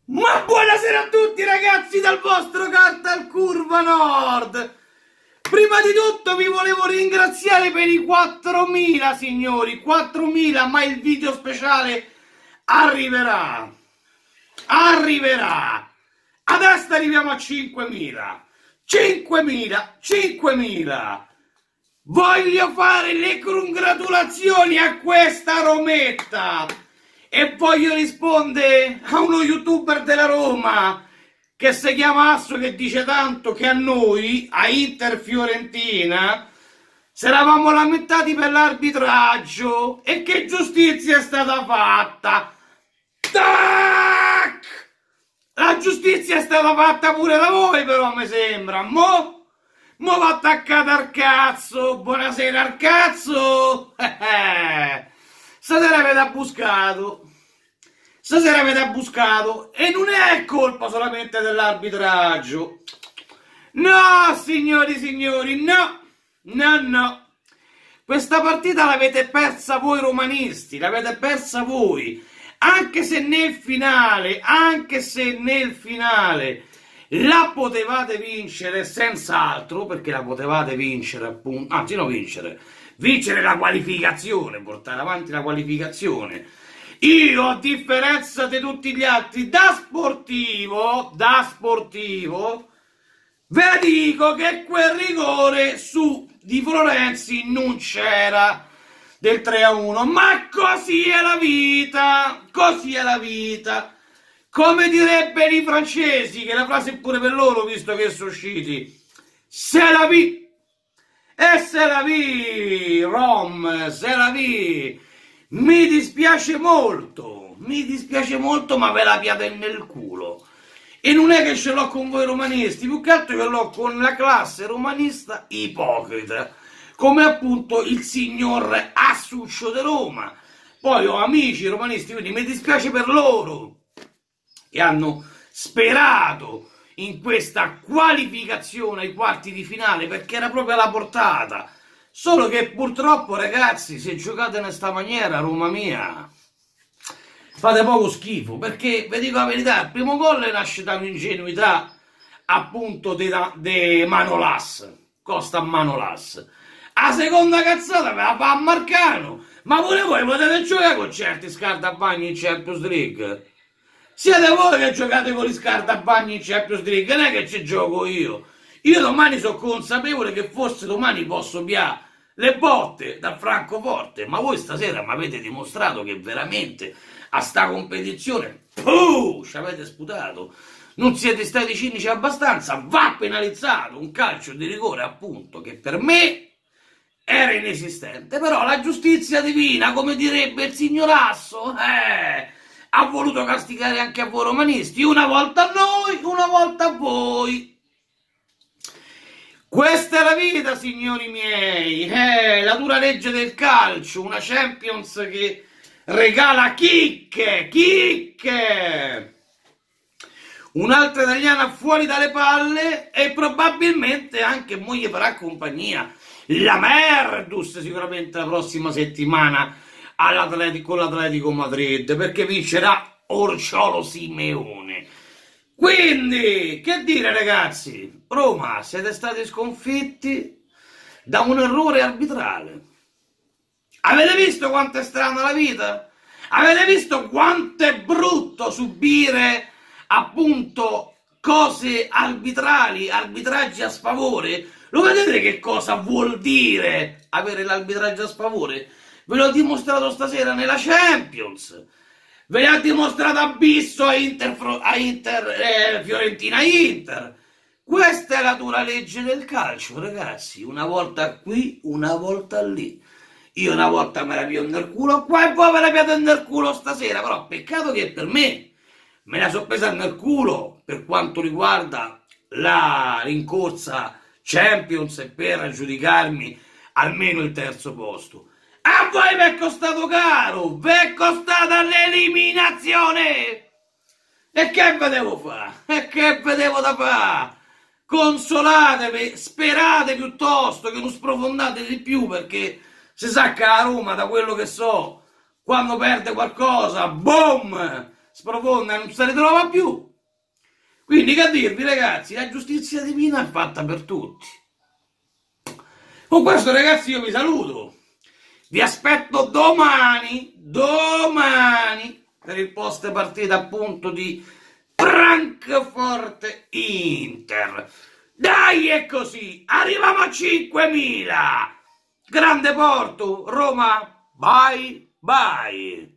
Ma buonasera a tutti ragazzi dal vostro Cartal Curva Nord. Prima di tutto vi volevo ringraziare per i 4.000 signori, 4.000, ma il video speciale arriverà. Adesso arriviamo a 5.000. 5.000. Voglio fare le congratulazioni a questa Rometta e voglio rispondere a uno youtuber della Roma che si chiama Asso, che dice tanto che a noi, a Inter Fiorentina, si eravamo lamentati per l'arbitraggio e che giustizia è stata fatta. Tac! La giustizia è stata fatta pure da voi, però mi sembra. Mo va attaccata al cazzo. Buonasera al cazzo. Stasera avete abbuscato e non è colpa solamente dell'arbitraggio. No, signori, no. Questa partita l'avete persa voi romanisti, l'avete persa voi. Anche se nel finale la potevate vincere senz'altro, perché la potevate vincere appunto, anzi no, vincere la qualificazione, portare avanti la qualificazione. Io, a differenza di tutti gli altri, da sportivo, vi dico che quel rigore su Di Florenzi non c'era, del 3-1, ma così è la vita, come direbbero i francesi, che la frase è pure per loro, visto che sono usciti, c'est la vie, e c'est la vie, Rom, c'est la vie. Mi dispiace molto, ma ve la piate nel culo. E non è che ce l'ho con voi romanisti, più che altro che l'ho con la classe romanista ipocrita, come appunto il signor Assuccio di Roma. Poi ho amici romanisti, quindi mi dispiace per loro, che hanno sperato in questa qualificazione ai quarti di finale, perché era proprio alla portata. Solo che purtroppo, ragazzi, se giocate in questa maniera, Roma mia, fate poco schifo, perché, vi dico la verità, il primo gol nasce da un'ingenuità, appunto, di Manolas, Costa Manolas. La seconda cazzata me la fa a Marcano, ma pure voi potete giocare con certi scaldabagni in Champions League. Siete voi che giocate con gli scaldabagni in Champions League, non è che ci gioco io. Io domani sono consapevole che forse domani posso piare le botte da Francoforte, ma voi stasera mi avete dimostrato che veramente a sta competizione ci avete sputato, non siete stati cinici abbastanza, va penalizzato un calcio di rigore appunto che per me era inesistente, però la giustizia divina, come direbbe il signor Asso, ha voluto castigare anche a voi romanisti, una volta a noi, una volta a voi. Questa è la vita, signori miei, la dura legge del calcio, una Champions che regala chicche, un'altra italiana fuori dalle palle e probabilmente anche moglie farà compagnia, la Merdus sicuramente la prossima settimana con l'Atletico Madrid, perché vincerà Orciolo Simeone. Quindi, che dire ragazzi, Roma, siete stati sconfitti da un errore arbitrale. Avete visto quanto è strana la vita? Avete visto quanto è brutto subire appunto cose arbitrali, arbitraggi a sfavore? Lo vedete che cosa vuol dire avere l'arbitraggio a sfavore? Ve l'ho dimostrato stasera nella Champions. Ve l'ha dimostrato Abisso a Fiorentina Inter. Questa è la dura legge del calcio, ragazzi. Una volta qui, una volta lì. Io una volta me la pio nel culo qua e poi me la piate nel culo stasera. Però peccato che per me me la sono presa nel culo per quanto riguarda la rincorsa Champions e per aggiudicarmi almeno il terzo posto. A voi vi è costato caro, vi è costata l'eliminazione. E che vedevo fare? E che vedevo da fare? Consolatevi, sperate piuttosto che non sprofondate di più, perché si sa che a Roma, da quello che so, quando perde qualcosa, boom, sprofonda e non si ritrova più. Quindi che dirvi ragazzi, la giustizia divina è fatta per tutti. Con questo ragazzi io vi saluto, vi aspetto domani per il post partita appunto di Francoforte Inter. Dai, è così, arriviamo a 5.000, grande Porto, Roma, bye bye.